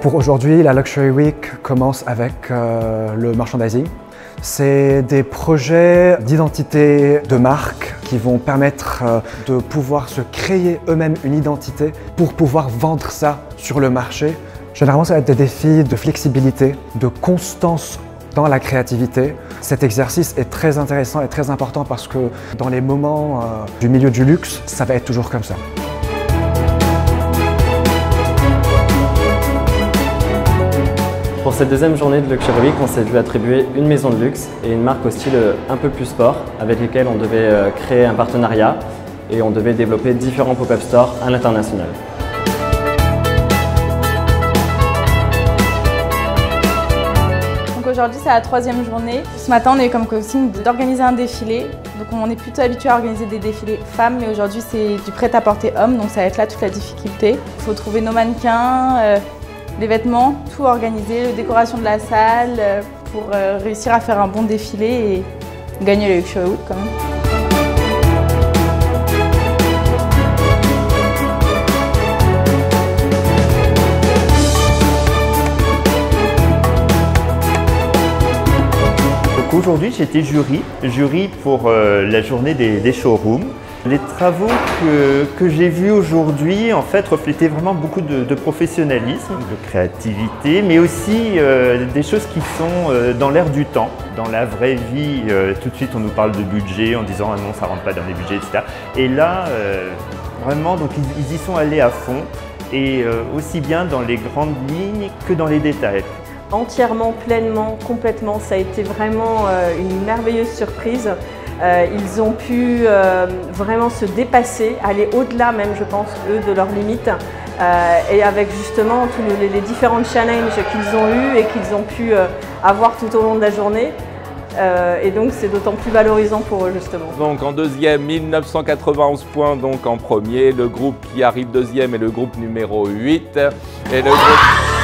Pour aujourd'hui, la Luxury Week commence avec le merchandising. C'est des projets d'identité de marque qui vont permettre de pouvoir se créer eux-mêmes une identité pour pouvoir vendre ça sur le marché. Généralement, ça va être des défis de flexibilité, de constance dans la créativité. Cet exercice est très intéressant et très important parce que dans les moments du milieu du luxe, ça va être toujours comme ça. Pour cette deuxième journée de Luxury Week, on s'est vu attribuer une maison de luxe et une marque au style un peu plus sport avec lesquelles on devait créer un partenariat et on devait développer différents pop-up stores à l'international. Aujourd'hui, c'est la troisième journée. Ce matin, on a eu comme consigne d'organiser un défilé. Donc on est plutôt habitué à organiser des défilés femmes, mais aujourd'hui c'est du prêt-à-porter homme, donc ça va être là toute la difficulté. Il faut trouver nos mannequins, les vêtements, tout organiser, la décoration de la salle pour réussir à faire un bon défilé et gagner le Luxury Week quand même. Aujourd'hui, j'étais jury pour la journée des showrooms. Les travaux que j'ai vus aujourd'hui en fait reflétaient vraiment beaucoup de professionnalisme, de créativité, mais aussi des choses qui sont dans l'air du temps. Dans la vraie vie, tout de suite on nous parle de budget en disant ah non ça rentre pas dans les budgets, etc. Et là, vraiment donc ils y sont allés à fond et aussi bien dans les grandes lignes que dans les détails. Entièrement, pleinement, complètement, ça a été vraiment une merveilleuse surprise. Ils ont pu vraiment se dépasser, aller au-delà même, je pense, eux, de leurs limites. Et avec justement tous les différents challenges qu'ils ont eus et qu'ils ont pu avoir tout au long de la journée. Et donc c'est d'autant plus valorisant pour eux justement. Donc en deuxième, 1991 points, donc en premier. Le groupe qui arrive deuxième est le groupe numéro 8. Et le groupe...